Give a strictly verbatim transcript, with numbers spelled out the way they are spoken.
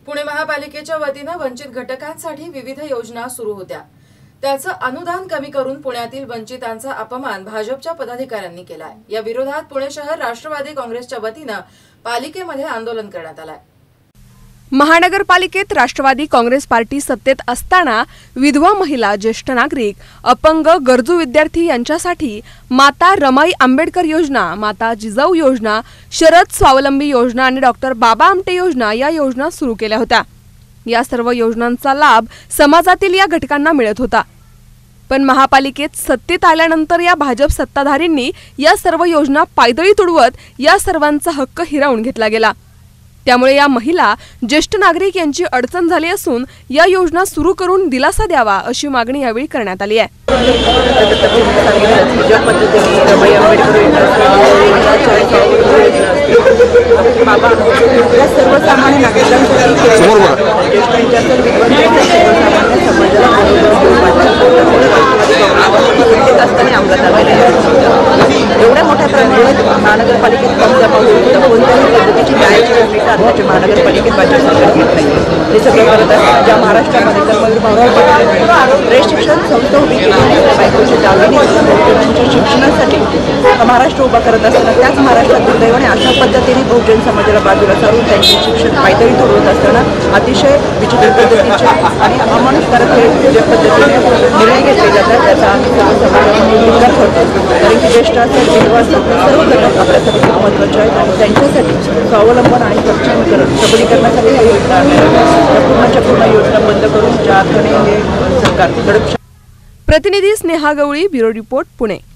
पुणे महापालिकेच्या वतीने वंचित घटकांसाठी विविध योजना सुरू होत्या। त्याचं अनुदान कमी करून पुण्यातील वंचितांचा अपमान भाजपच्या पदाधिकाऱ्यांनी केलाय। या विरोधात पुणे शहर राष्ट्रवादी काँग्रेसच्या वतीने पालिकेमध्ये आंदोलन करण्यात आलंय। महानगरपालिकेत राष्ट्रवादी काँग्रेस पार्टी सत्तेत असताना विधवा महिला, ज्येष्ठ नागरिक, अपंग, गरजू विद्यार्थी यांच्यासाठी माता रमाई आंबेडकर योजना, माता जिजाऊ योजना, शरद स्वावलंबी योजना आणि डॉक्टर बाबा आमटे योजना या योजना सुरू केल्या होत्या। या सर्व योजनांचा लाभ समाजातील या घटकांना मिळत होता। पण महापालिकेत सत्तेत आल्यानंतर या भाजप सत्ताधारींनी या सर्व योजना पायदळी तुडवत या सर्वांचा हक्क हिरावून घेतला गेला। त्यामुळे या महिला, ज्येष्ठ नागरिक यांची अडचण झाली असून या योजना सुरू करून दिलासा द्यावा अशी मागणी यावेळी करण्यात आली आहे। एवढ्या मोठ्या प्रमाणात महानगरपालिकेत कब्जा पाहून कोणत्याही पद्धतीची न्यायाची भूमिका आताच्या महानगरपालिकेत भाजप सरकार घेत नाही। हे सगळं करत असताना ज्या महाराष्ट्रामध्ये तर शिक्षण संस्था उभी केली बायकोच्या दाव्याने शिक्षणासाठी महाराष्ट्र उभा करत असताना त्याच महाराष्ट्रात दुर्दैवाने अशा पद्धतीने बहुजन समाजाला बाजूला सारून त्यांचे शिक्षण पायदळी तोडवत असताना अतिशय विचित्र पद्धतीचे आणि अमानुषकारक ज्या पद्धतीने निर्णय घेतले जातात त्याचा आम्ही सर्व समाजाला निंदा करतो। कारण की ज्येष्ठ असेल, विधवा असेल, सर्व घटक आपल्यासाठी खूप महत्त्वाचे आहेत आणि त्यांच्यासाठी स्वावलंबन आणि सक्षमीकरण सबलीकरणासाठी या योजना पूर्णच्या पूर्ण योजना बंद करून ज्या अर्थाने हे सरकार कडक। प्रतिनिधी स्नेहा गवळी, ब्युरो रिपोर्ट, पुणे।